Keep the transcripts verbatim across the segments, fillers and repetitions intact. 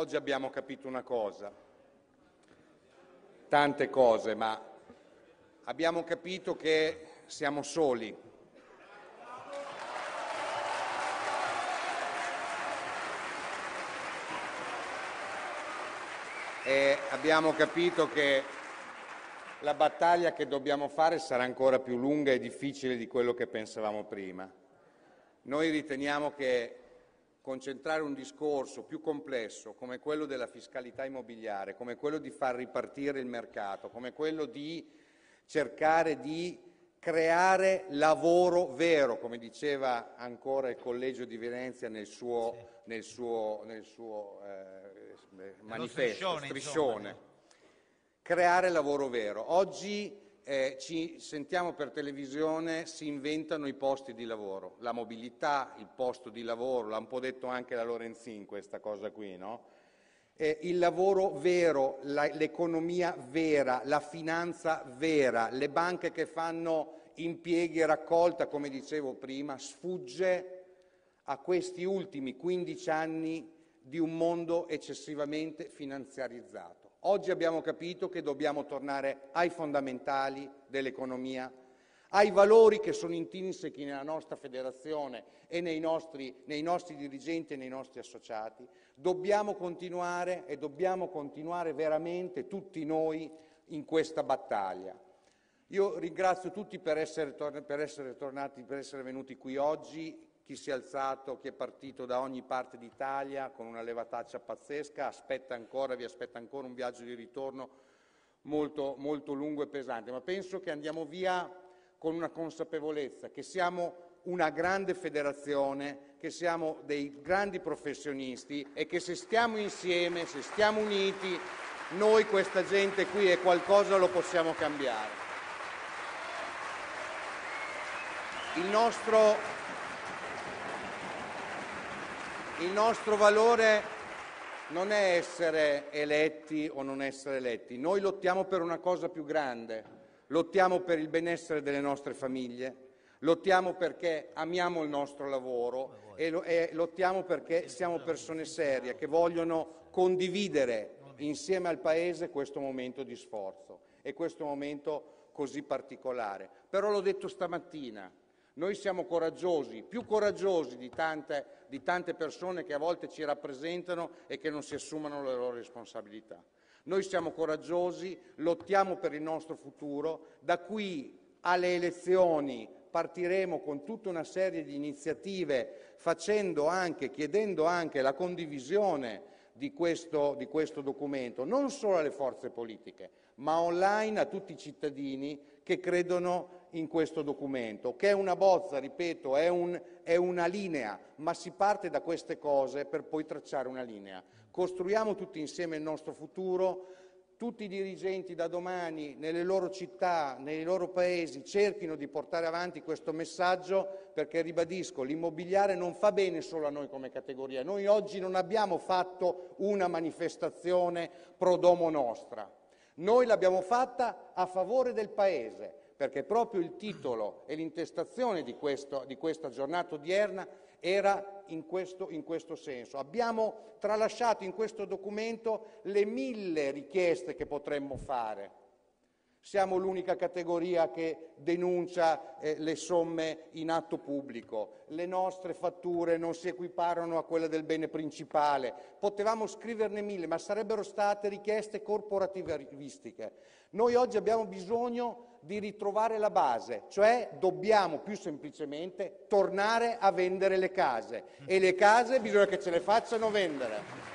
oggi abbiamo capito una cosa, tante cose, ma abbiamo capito che siamo soli. E abbiamo capito che la battaglia che dobbiamo fare sarà ancora più lunga e difficile di quello che pensavamo prima. Noi riteniamo che concentrare un discorso più complesso come quello della fiscalità immobiliare, come quello di far ripartire il mercato, come quello di cercare di creare lavoro vero, come diceva ancora il Collegio di Venezia nel suo, sì. nel suo, nel suo eh, manifesto, striscione, striscione. Creare lavoro vero. Oggi eh, ci sentiamo per televisione, si inventano i posti di lavoro, la mobilità, il posto di lavoro, l'ha un po' detto anche la Lorenzin questa cosa qui, no? Eh, il lavoro vero, la, l'economia vera, la finanza vera, le banche che fanno impieghi e raccolta, come dicevo prima, sfugge a questi ultimi quindici anni di un mondo eccessivamente finanziarizzato. Oggi abbiamo capito che dobbiamo tornare ai fondamentali dell'economia, ai valori che sono intrinseci nella nostra federazione e nei nostri, nei nostri dirigenti e nei nostri associati. Dobbiamo continuare e dobbiamo continuare veramente tutti noi in questa battaglia. Io ringrazio tutti per essere, per essere tornati, per essere venuti qui oggi. Chi si è alzato, chi è partito da ogni parte d'Italia con una levataccia pazzesca, aspetta ancora, vi aspetta ancora un viaggio di ritorno molto, molto lungo e pesante, ma penso che andiamo via con una consapevolezza che siamo una grande federazione, che siamo dei grandi professionisti e che se stiamo insieme, se stiamo uniti, noi questa gente qui e qualcosa lo possiamo cambiare. Il nostro Il nostro valore non è essere eletti o non essere eletti, noi lottiamo per una cosa più grande, lottiamo per il benessere delle nostre famiglie, lottiamo perché amiamo il nostro lavoro e, lo, e lottiamo perché siamo persone serie che vogliono condividere insieme al Paese questo momento di sforzo e questo momento così particolare. Però l'ho detto stamattina. Noi siamo coraggiosi, più coraggiosi di tante, di tante persone che a volte ci rappresentano e che non si assumano le loro responsabilità. Noi siamo coraggiosi, lottiamo per il nostro futuro, da qui alle elezioni partiremo con tutta una serie di iniziative, facendo anche, chiedendo anche la condivisione di questo, di questo documento, non solo alle forze politiche, ma online a tutti i cittadini che credono in questo documento, che è una bozza, ripeto, è, un, è una linea, ma si parte da queste cose per poi tracciare una linea. Costruiamo tutti insieme il nostro futuro, tutti i dirigenti da domani nelle loro città, nei loro paesi cerchino di portare avanti questo messaggio perché, ribadisco, l'immobiliare non fa bene solo a noi come categoria. Noi oggi non abbiamo fatto una manifestazione pro domo nostra, noi l'abbiamo fatta a favore del Paese, perché proprio il titolo e l'intestazione di, questo, di questa giornata odierna era in questo, in questo senso. Abbiamo tralasciato in questo documento le mille richieste che potremmo fare. Siamo l'unica categoria che denuncia eh, le somme in atto pubblico, le nostre fatture non si equiparano a quelle del bene principale, potevamo scriverne mille, ma sarebbero state richieste corporativistiche. Noi oggi abbiamo bisogno di ritrovare la base, cioè dobbiamo più semplicemente tornare a vendere le case e le case bisogna che ce le facciano vendere.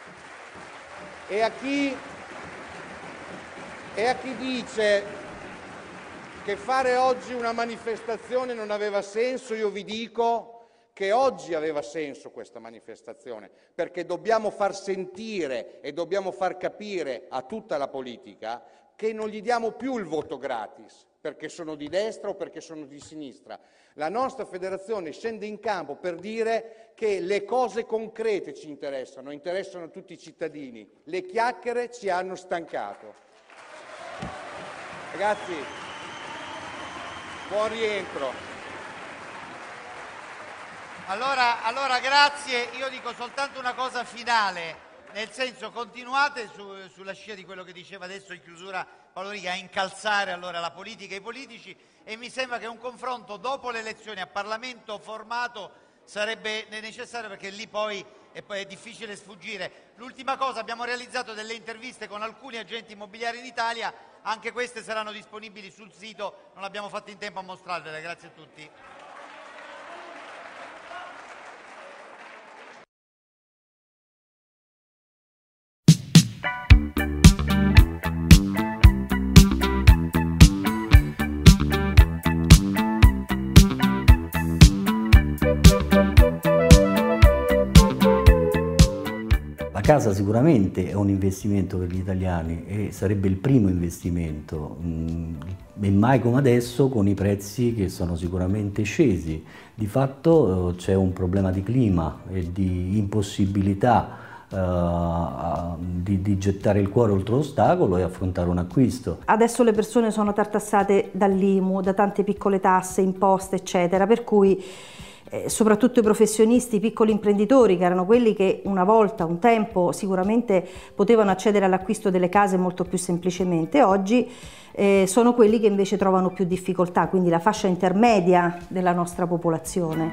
E a chi... E a chi dice che fare oggi una manifestazione non aveva senso, io vi dico che oggi aveva senso questa manifestazione, perché dobbiamo far sentire e dobbiamo far capire a tutta la politica che non gli diamo più il voto gratis, perché sono di destra o perché sono di sinistra. La nostra federazione scende in campo per dire che le cose concrete ci interessano, interessano a tutti i cittadini. Le chiacchiere ci hanno stancato. Ragazzi, buon rientro. Allora, allora, grazie. Io dico soltanto una cosa finale. Nel senso, continuate su, sulla scia di quello che diceva adesso in chiusura Paolo Righi, a incalzare allora la politica e i politici, e mi sembra che un confronto dopo le elezioni a Parlamento formato sarebbe necessario, perché lì poi è, poi è difficile sfuggire. L'ultima cosa, abbiamo realizzato delle interviste con alcuni agenti immobiliari in Italia, anche queste saranno disponibili sul sito, non abbiamo fatto in tempo a mostrarvele. Grazie a tutti. La casa sicuramente è un investimento per gli italiani e sarebbe il primo investimento, e mai come adesso con i prezzi che sono sicuramente scesi. Di fatto c'è un problema di clima e di impossibilità uh, di, di gettare il cuore oltre l'ostacolo e affrontare un acquisto. Adesso le persone sono tartassate dall'I M U, da tante piccole tasse, imposte, eccetera, per cui Eh, soprattutto i professionisti, i piccoli imprenditori, che erano quelli che una volta, un tempo, sicuramente potevano accedere all'acquisto delle case molto più semplicemente, oggi eh, sono quelli che invece trovano più difficoltà, quindi la fascia intermedia della nostra popolazione.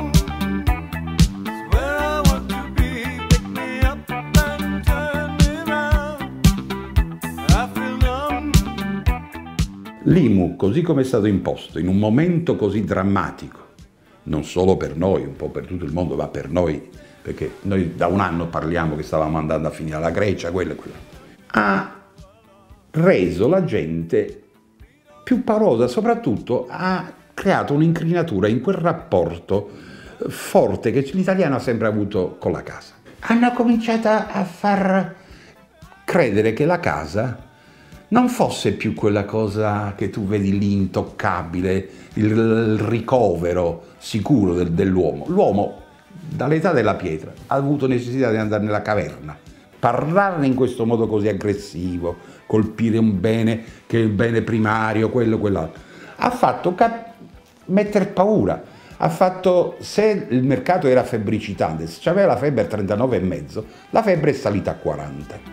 L'I M U, così come è stato imposto, in un momento così drammatico, non solo per noi, un po' per tutto il mondo, ma per noi, perché noi da un anno parliamo che stavamo andando a finire alla Grecia, quello e quello, ha reso la gente più paurosa, soprattutto ha creato un'incrinatura in quel rapporto forte che l'italiano ha sempre avuto con la casa. Hanno cominciato a far credere che la casa non fosse più quella cosa che tu vedi lì intoccabile, il, il ricovero sicuro del, dell'uomo. L'uomo, dall'età della pietra, ha avuto necessità di andare nella caverna. Parlarne in questo modo così aggressivo, colpire un bene che è il bene primario, quello, quell'altro, ha fatto mettere paura. Ha fatto, se il mercato era febbricitante, se aveva la febbre a trentanove e mezzo, la febbre è salita a quaranta.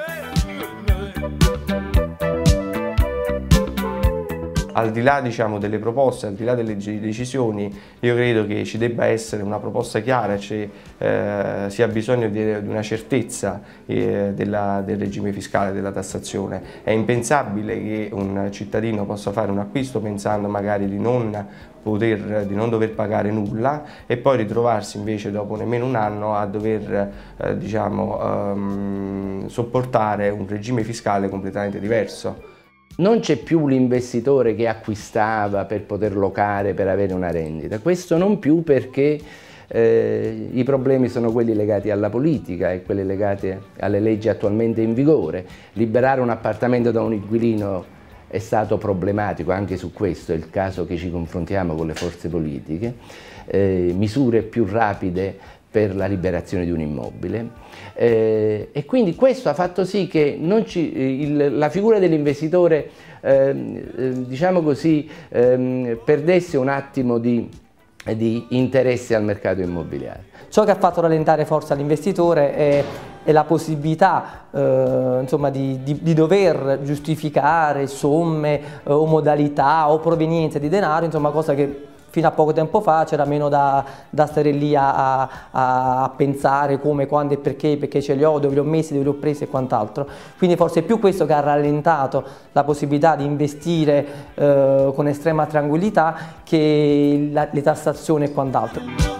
Al di là, diciamo, delle proposte, al di là delle decisioni, io credo che ci debba essere una proposta chiara, cioè, eh, si ha bisogno di, di una certezza eh, della, del regime fiscale, della tassazione. È impensabile che un cittadino possa fare un acquisto pensando magari di non poter, di non dover pagare nulla e poi ritrovarsi invece dopo nemmeno un anno a dover eh, diciamo, ehm, sopportare un regime fiscale completamente diverso. Non c'è più l'investitore che acquistava per poter locare, per avere una rendita. Questo non più perché eh, i problemi sono quelli legati alla politica e quelli legati alle leggi attualmente in vigore. Liberare un appartamento da un inquilino è stato problematico, anche su questo è il caso che ci confrontiamo con le forze politiche. Eh, misure più rapide per la liberazione di un immobile eh, e quindi questo ha fatto sì che non ci, il, la figura dell'investitore eh, eh, diciamo così eh, perdesse un attimo di, di interesse al mercato immobiliare. Ciò che ha fatto rallentare forza all'investitore è, è la possibilità eh, insomma, di, di, di dover giustificare somme eh, o modalità o provenienze di denaro, insomma cosa che fino a poco tempo fa c'era meno da, da stare lì a, a, a pensare come, quando e perché, perché ce li ho, dove li ho messi, dove li ho presi e quant'altro. Quindi forse è più questo che ha rallentato la possibilità di investire eh, con estrema tranquillità che la, le tassazioni e quant'altro.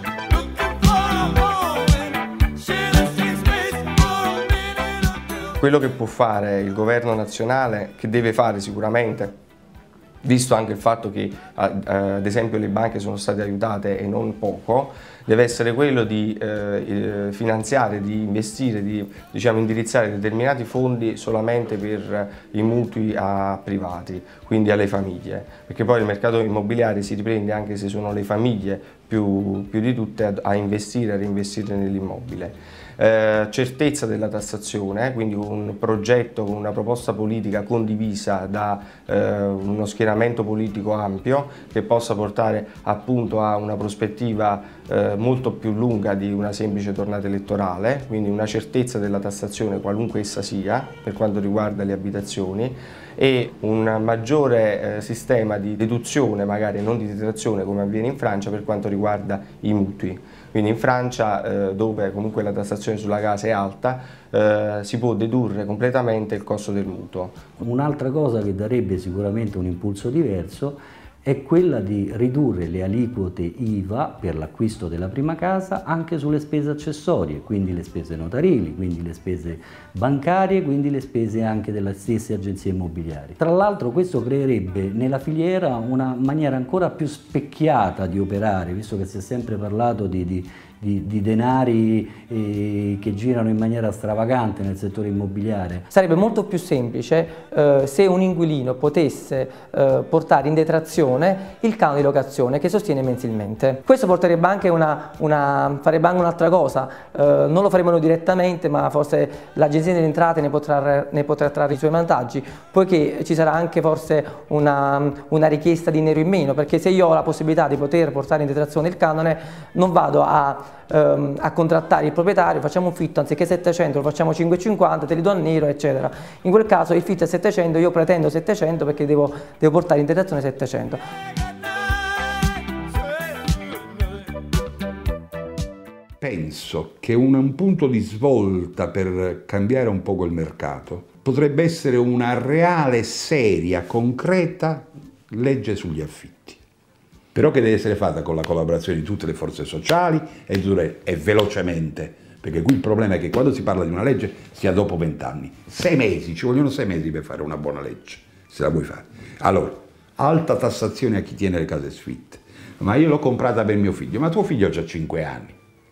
Quello che può fare il governo nazionale, che deve fare sicuramente, visto anche il fatto che ad esempio le banche sono state aiutate e non poco, deve essere quello di eh, finanziare, di investire, di diciamo, indirizzare determinati fondi solamente per i mutui a privati, quindi alle famiglie, perché poi il mercato immobiliare si riprende anche se sono le famiglie più, più di tutte a, a investire, a reinvestire nell'immobile. Eh, certezza della tassazione, quindi un progetto con una proposta politica condivisa da eh, uno schieramento politico ampio che possa portare appunto a una prospettiva eh, molto più lunga di una semplice tornata elettorale, quindi una certezza della tassazione qualunque essa sia per quanto riguarda le abitazioni, e un maggiore eh, sistema di deduzione, magari non di detrazione come avviene in Francia per quanto riguarda i mutui. Quindi in Francia, eh, dove comunque la tassazione sulla casa è alta, eh, si può dedurre completamente il costo del mutuo. Un'altra cosa che darebbe sicuramente un impulso diverso è quella di ridurre le aliquote I V A per l'acquisto della prima casa anche sulle spese accessorie, quindi le spese notarili, quindi le spese bancarie, quindi le spese anche delle stesse agenzie immobiliari. Tra l'altro questo creerebbe nella filiera una maniera ancora più specchiata di operare, visto che si è sempre parlato di, di Di, di denari eh, che girano in maniera stravagante nel settore immobiliare. Sarebbe molto più semplice eh, se un inquilino potesse eh, portare in detrazione il canone di locazione che sostiene mensilmente. Questo porterebbe anche una, una, farebbe anche un'altra cosa, eh, non lo faremo noi direttamente, ma forse l'Agenzia delle Entrate ne potrà, ne potrà trarre i suoi vantaggi, poiché ci sarà anche forse una, una richiesta di nero in meno, perché se io ho la possibilità di poter portare in detrazione il canone, non vado a a contrattare il proprietario, facciamo un fitto, anziché settecento lo facciamo cinquecentocinquanta, te li do a nero, eccetera. In quel caso il fitto è settecento, io pretendo settecento perché devo, devo portare in detrazione settecento. Penso che un, un punto di svolta per cambiare un po' quel mercato potrebbe essere una reale, seria, concreta legge sugli affitti. Però che deve essere fatta con la collaborazione di tutte le forze sociali e, e velocemente, perché qui il problema è che quando si parla di una legge sia dopo vent'anni. Sei mesi, ci vogliono sei mesi per fare una buona legge, se la vuoi fare. Allora, alta tassazione a chi tiene le case sfitte. Ma io l'ho comprata per mio figlio, ma tuo figlio ha già cinque anni.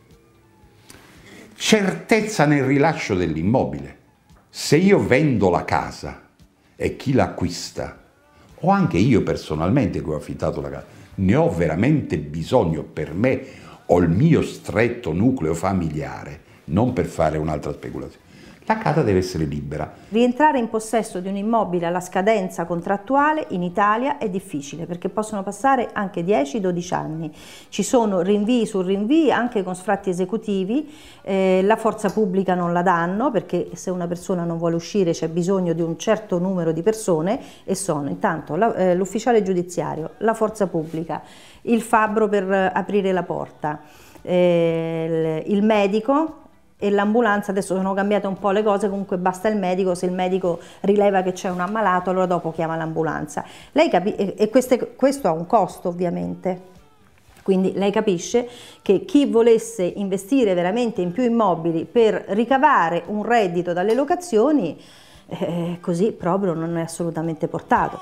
Certezza nel rilascio dell'immobile. Se io vendo la casa e chi l'acquista, o anche io personalmente che ho affittato la casa, ne ho veramente bisogno per me o il mio stretto nucleo familiare, non per fare un'altra speculazione. La casa deve essere libera. Rientrare in possesso di un immobile alla scadenza contrattuale in Italia è difficile perché possono passare anche dieci dodici anni. Ci sono rinvii su rinvii anche con sfratti esecutivi, eh, la forza pubblica non la danno perché se una persona non vuole uscire c'è bisogno di un certo numero di persone e sono intanto l'ufficiale eh, giudiziario, la forza pubblica, il fabbro per aprire la porta, eh, il medico e l'ambulanza. Adesso sono cambiate un po' le cose, comunque basta il medico, se il medico rileva che c'è un ammalato allora dopo chiama l'ambulanza. Lei capi- e queste, questo ha un costo ovviamente, quindi lei capisce che chi volesse investire veramente in più immobili per ricavare un reddito dalle locazioni, eh, così proprio non è assolutamente portato.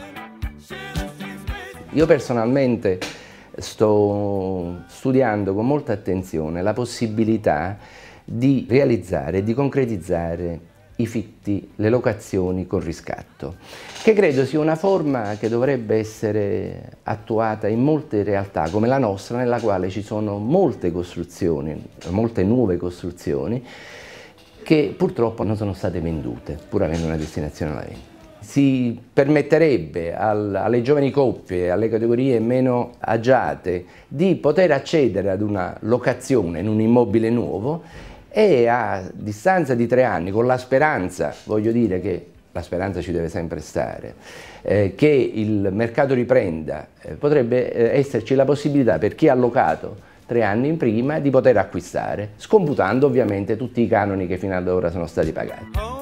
Io personalmente sto studiando con molta attenzione la possibilità di realizzare e di concretizzare i fitti, le locazioni con riscatto, che credo sia una forma che dovrebbe essere attuata in molte realtà come la nostra, nella quale ci sono molte costruzioni, molte nuove costruzioni che purtroppo non sono state vendute, pur avendo una destinazione alla vendita. Si permetterebbe al, alle giovani coppie, alle categorie meno agiate, di poter accedere ad una locazione in un immobile nuovo e a distanza di tre anni, con la speranza, voglio dire che la speranza ci deve sempre stare, eh, che il mercato riprenda, eh, potrebbe eh, esserci la possibilità per chi ha locato tre anni in prima di poter acquistare, scomputando ovviamente tutti i canoni che fino ad ora sono stati pagati.